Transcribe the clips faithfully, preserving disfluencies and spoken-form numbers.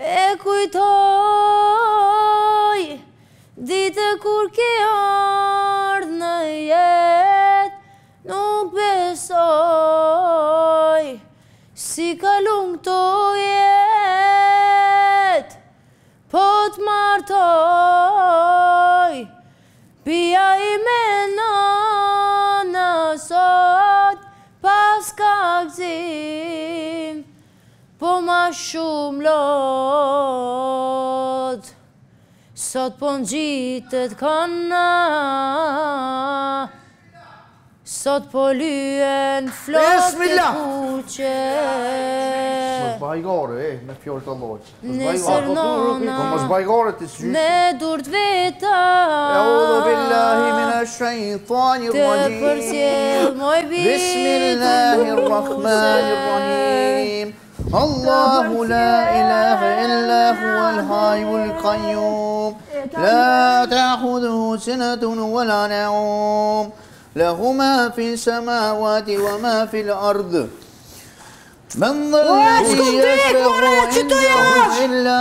E kujtoj ditë kur ke ardhë në jetë, nuk besoj si kalun këto jetë, po t'martoj pia i me nana sot pas ka gzim, po ma shumë lot, sot po n'gjitet kana, sot po lyen flot e kuqe. Mos bajgare, e, me fjallë të Allahut. Nesër nona, mos bajgare të sytë. me dur t'veta, Eudhu billahi minash shaitanir të rajim. përsjell moj bitë Bismillahirrahmanirrahim. Allahu la ilaha illa huwal hayyul qayyum. La ta'khudhuhu sinatun wa la nawm. له ما في السماوات وما في الأرض من ذا الذي يشفع عنده إلا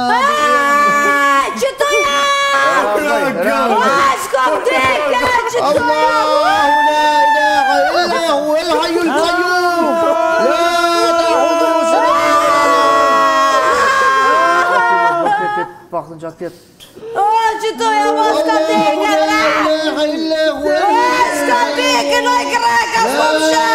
الله لا إله إلا هو الحي القيوم لا تأخذه سنة Qëtoja mos ka teke, mos ka teke, noj kreka, s'po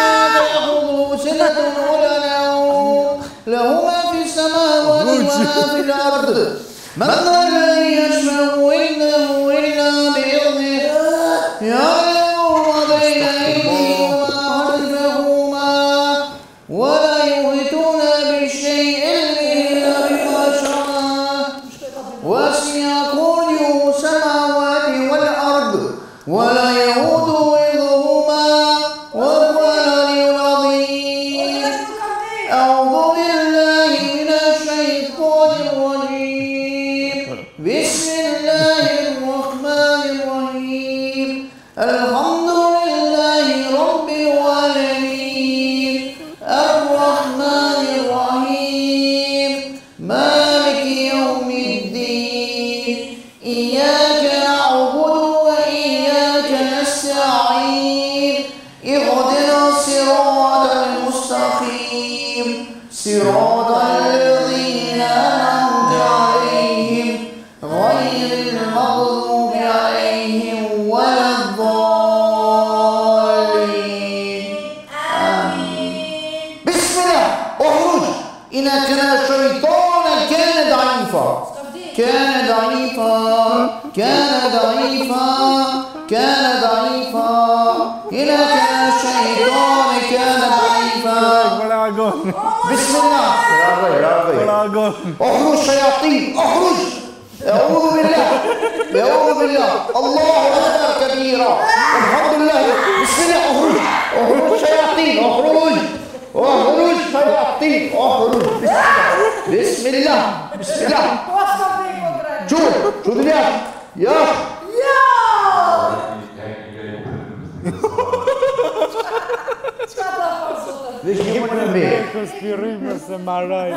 له ما في السماوات وما في الأرض من ذا الذي يشفع عنده إلا بإذنه يعلم ما بين أيديهم وما خلفهما ولا يحيطون بشيء إلا بما شاء وسع كرسيه السماوات والأرض ولا يؤوده حفظهما وهو العلي العظيم أعوذ بالله من الشيطان الرجيم بسم الله الرحمن الرحيم الحمد لله رب العالمين الرحمن الرحيم مالك يوم الدين إياك نعبد وإياك نستعين اهدنا الصراط المستقيم صراط الذين أنعمت عليهم غير المغضوب عليهم ولا الضالين آمين. بسم الله اخرج إنك شيطانا كان ضعيفا كان ضعيفا كان ضعيفا كان ضعيفا إنك الشيطان كان ضعيفا بسم الله اخرج شياطين اخرج أعوذ بالله أعوذ بالله الله أكبر كبيرا الحمد لله بسم الله اخرج اخرج شياطين اخرج اخرج شياطين اخرج بسم الله بسم الله شوف شوف الياس يا ليش يجيب من البيت؟ Konspirim se marraj.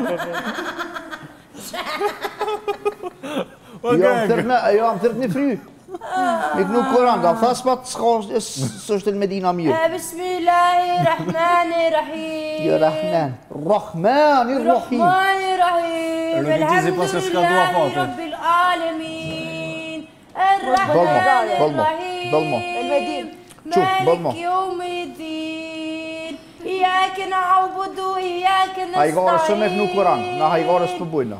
Jo, më thërë jo, më thërë një fry. Ik nuk Koran, ka thas pat s'është në Medina mirë. Bismillahirrahmanirrahim. Ja Rahman, Rahmanirrahim. Rahmanirrahim. Alhamdulillahi Rabbil Alamin. Arrahmanirrahim. مالك يوم الدين إياك نعبد وإياك نستعين. Hajgare shumë e nuk Koran, na hajgare s'përbujna.